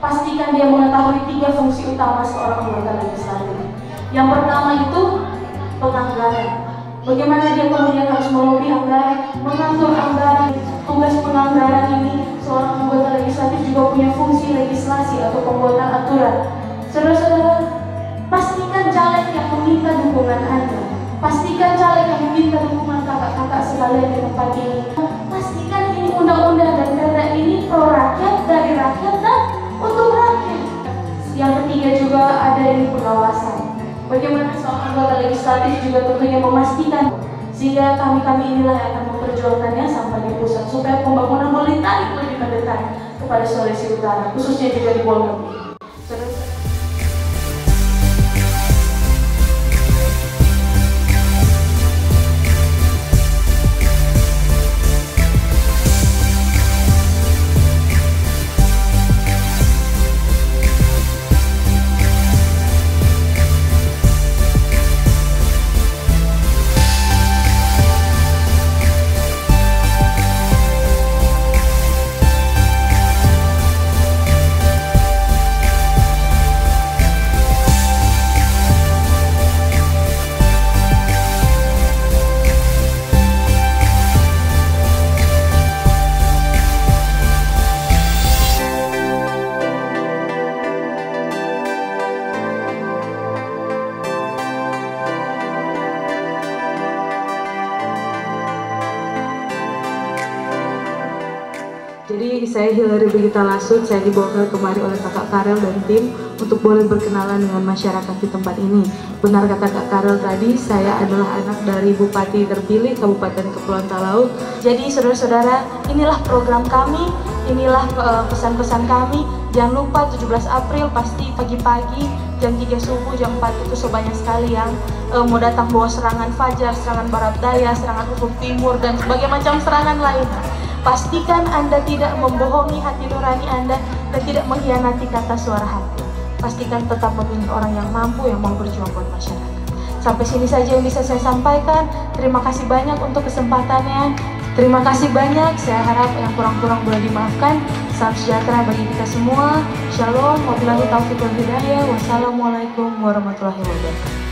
pastikan dia mengetahui 3 fungsi utama seorang anggota legislatif. Yang pertama itu penganggaran. Bagaimana dia kemudian harus melobi anggaran, mengatur anggaran. Tugas penganggaran ini seorang anggota legislatif juga punya fungsi legislasi atau pembuatan aturan. Saudara-saudara, pastikan caleg yang meminta dukungan Anda, pastikan caleg yang meminta dukungan kakak-kakak sekalian di tempat ini. Pastikan ini undang-undang dan perda ini pro rakyat, dari rakyat dan untuk rakyat. Yang ketiga juga ada ini pengawasan. Bagaimana seorang anggota legislatif juga tentunya memastikan, sehingga kami inilah yang akan memperjuangkannya sampai di pusat supaya pembangunan boleh tarik lebih mendekat kepada Sulawesi Utara, khususnya juga di Wolong. Jadi saya Hilary Brigita Lasut, saya dibawa kemari oleh Kakak Karel dan tim untuk boleh berkenalan dengan masyarakat di tempat ini. Benar kata Kak Karel tadi, saya adalah anak dari Bupati terpilih Kabupaten Kepulauan Talaut. Jadi saudara-saudara, inilah program kami, inilah pesan-pesan kami. Jangan lupa 17 April pasti pagi-pagi jam 3 subuh, jam 4 itu sebanyak sekali yang mau datang bawa serangan fajar, serangan barat daya, serangan ufuk timur, dan berbagai macam serangan lainnya. Pastikan Anda tidak membohongi hati nurani Anda dan tidak mengkhianati kata suara hati. Pastikan tetap memilih orang yang mampu, yang mau berjuang buat masyarakat. Sampai sini saja yang bisa saya sampaikan. Terima kasih banyak untuk kesempatannya. Terima kasih banyak. Saya harap yang kurang-kurang boleh dimaafkan. Salam sejahtera bagi kita semua. Shalom. Wabillahi taufiq wal hidayah. Wassalamualaikum warahmatullahi wabarakatuh.